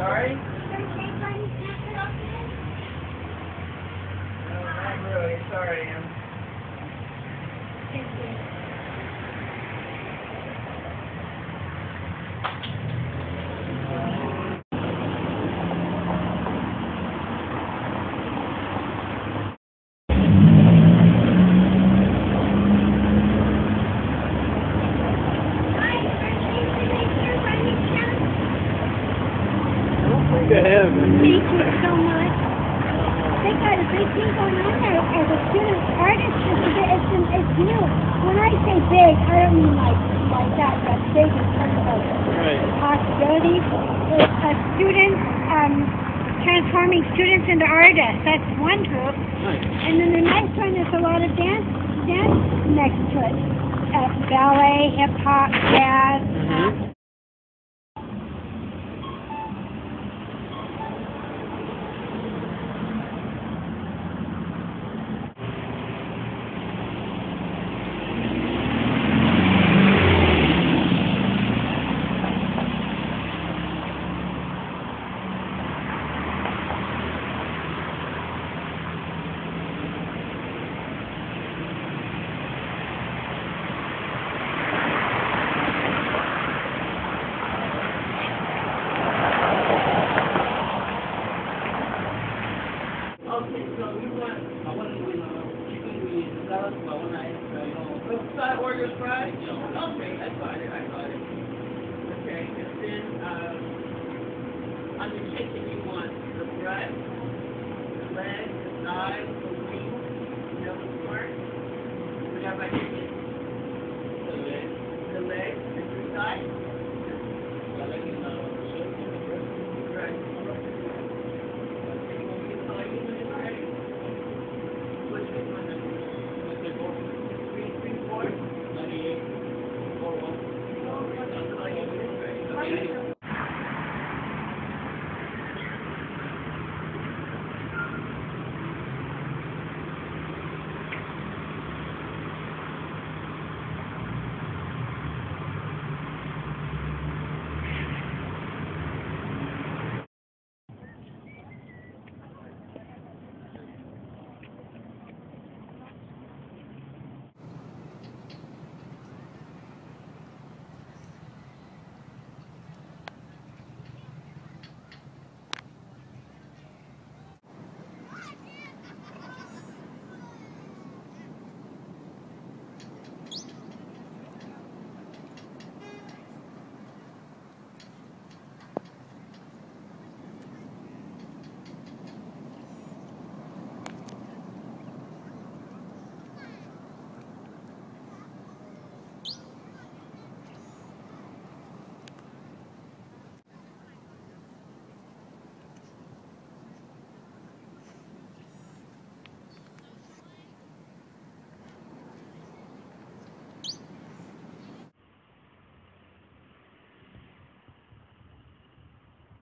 sorry? No, I'm really sorry, Em. thank you. Go ahead. Thank you so much. They got a big thing going on there as a student artist. It's new. When I say big, I don't mean like that, but big in terms of Right. possibilities. It's a student transforming students into artists. That's one group. Nice. And then the next one is a lot of dance next to it. Ballet, hip hop, jazz. Mm-hmm. Okay, so I want to do, chicken with salad, but I want to, side order fries? Okay, I got it. Okay, and then, on the chicken, you want the breast, the leg, the thigh, the wing, the part. We have my chicken. The leg and the thigh.